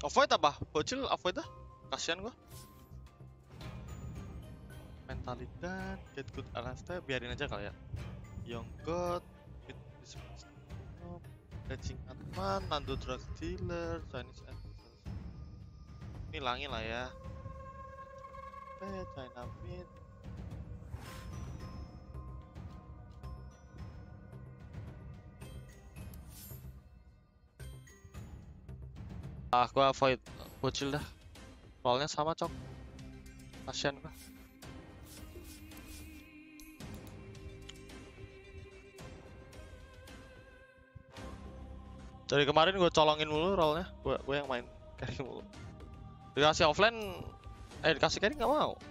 Avoid apa? Bocil avoid dah. Kasian gua. Mentalikan, get good Alastair, biarin aja kali ya. Young God, Catching Atman, Nando Drug Dealer, Chinese Advisors. Hilangin lah ya. China Mid. Gua avoid bocil dah. Rollnya sama cok. Kasian gua. Dari kemarin gue colongin mulu rollnya, gue yang main carry mulu. Dikasih offline, dikasih carry nggak mau.